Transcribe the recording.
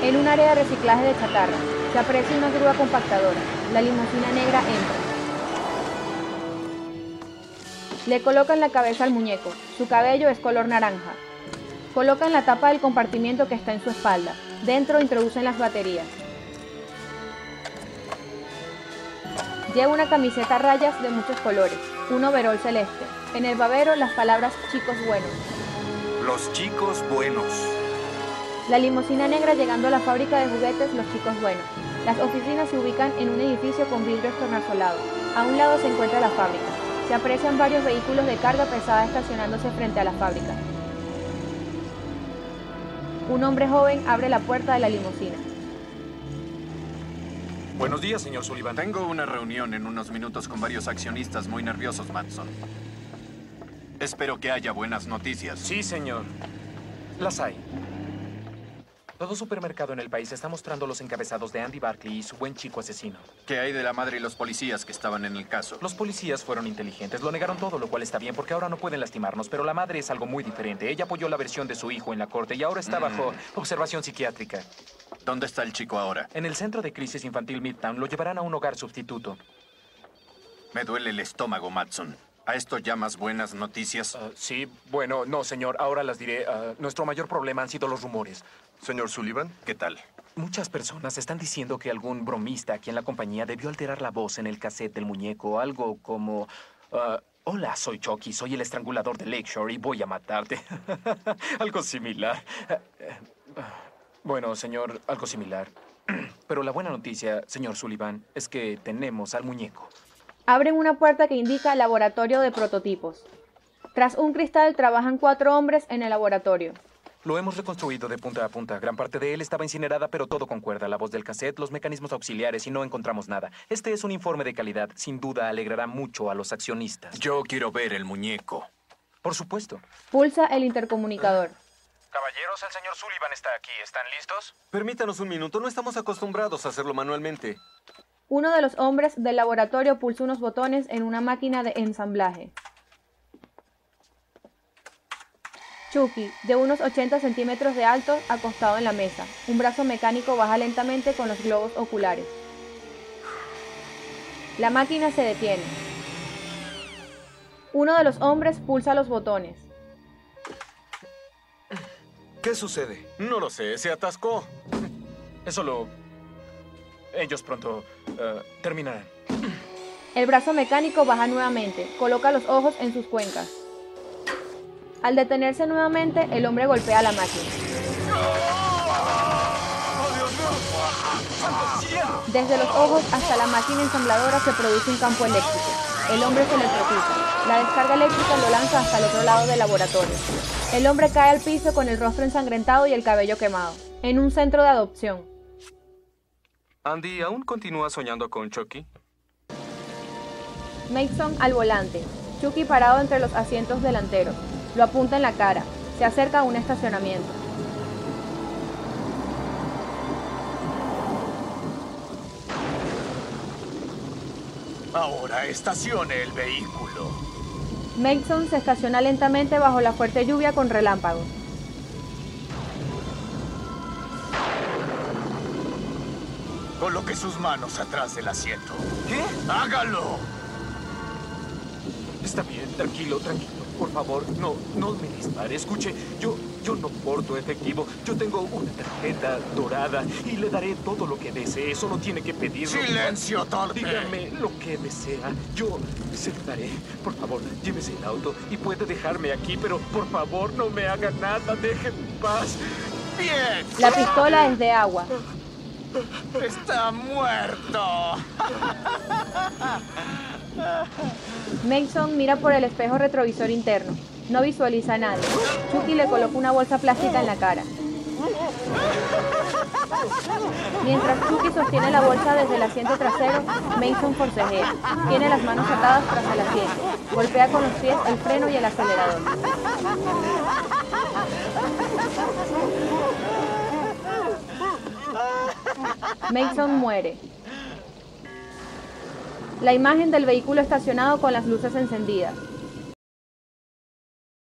En un área de reciclaje de chatarra, se aprecia una grúa compactadora. La limusina negra entra. Le colocan la cabeza al muñeco. Su cabello es color naranja. Colocan la tapa del compartimiento que está en su espalda. Dentro introducen las baterías. Lleva una camiseta a rayas de muchos colores, un overol celeste. En el babero las palabras chicos buenos. Los chicos buenos. La limusina negra llegando a la fábrica de juguetes Los Chicos Buenos. Las oficinas se ubican en un edificio con vidrios tornasolados. A un lado se encuentra la fábrica. Se aprecian varios vehículos de carga pesada estacionándose frente a la fábrica. Un hombre joven abre la puerta de la limusina. Buenos días, señor Sullivan. Tengo una reunión en unos minutos con varios accionistas muy nerviosos, Matson. Espero que haya buenas noticias. Sí, señor. Las hay. Todo supermercado en el país está mostrando los encabezados de Andy Barkley y su buen chico asesino. ¿Qué hay de la madre y los policías que estaban en el caso? Los policías fueron inteligentes, lo negaron todo, lo cual está bien porque ahora no pueden lastimarnos, pero la madre es algo muy diferente. Ella apoyó la versión de su hijo en la corte y ahora está bajo observación psiquiátrica. ¿Dónde está el chico ahora? En el centro de crisis infantil Midtown lo llevarán a un hogar sustituto. Me duele el estómago, Matson. ¿A esto llamas buenas noticias? Sí, bueno, no, señor, ahora las diré. Nuestro mayor problema han sido los rumores. Señor Sullivan, ¿Qué tal? Muchas personas están diciendo que algún bromista aquí en la compañía debió alterar la voz en el cassette del muñeco, algo como... Hola, soy Chucky, soy el estrangulador de Lakeshore y voy a matarte. Algo similar. Bueno, señor, algo similar. Pero la buena noticia, señor Sullivan, es que tenemos al muñeco. Abren una puerta que indica laboratorio de prototipos. Tras un cristal trabajan 4 hombres en el laboratorio. Lo hemos reconstruido de punta a punta. Gran parte de él estaba incinerada, pero todo concuerda. La voz del cassette, los mecanismos auxiliares y no encontramos nada. Este es un informe de calidad. Sin duda alegrará mucho a los accionistas. Yo quiero ver el muñeco. Por supuesto. Pulsa el intercomunicador. Caballeros, el señor Sullivan está aquí. ¿Están listos? permítanos un minuto. No estamos acostumbrados a hacerlo manualmente. Uno de los hombres del laboratorio pulsa unos botones en una máquina de ensamblaje. Chucky, de unos 80 centímetros de alto, acostado en la mesa. Un brazo mecánico baja lentamente con los globos oculares. La máquina se detiene. Uno de los hombres pulsa los botones. ¿Qué sucede? No lo sé, se atascó. Es solo... Ellos pronto terminarán. El brazo mecánico baja nuevamente, coloca los ojos en sus cuencas. Al detenerse nuevamente, el hombre golpea la máquina. Desde los ojos hasta la máquina ensambladora se produce un campo eléctrico. El hombre se electrocuta. La descarga eléctrica lo lanza hasta el otro lado del laboratorio. El hombre cae al piso con el rostro ensangrentado y el cabello quemado, en un centro de adopción. Andy, ¿aún continúa soñando con Chucky? Mason al volante. Chucky parado entre los asientos delanteros. Lo apunta en la cara. Se acerca a un estacionamiento. Ahora estacione el vehículo. Mason se estaciona lentamente bajo la fuerte lluvia con relámpagos. Coloque sus manos atrás del asiento. ¿Qué? ¡Hágalo! Está bien, tranquilo, tranquilo. Por favor, no me dispare. Escuche, yo no porto efectivo. Yo tengo una tarjeta dorada y le daré todo lo que desee. Solo tiene que pedirlo. ¡Silencio, torpe! Dígame lo que desea. Yo se lo daré. Por favor, llévese el auto y puede dejarme aquí, pero por favor no me haga nada. Déjeme en paz. ¡Bien! La pistola es de agua. ¡Está muerto! Mason mira por el espejo retrovisor interno. No visualiza a nadie. Chucky le coloca una bolsa plástica en la cara. Mientras Chucky sostiene la bolsa desde el asiento trasero, Mason forcejea. Tiene las manos atadas tras el asiento. Golpea con los pies el freno y el acelerador. Mason muere. La imagen del vehículo estacionado con las luces encendidas.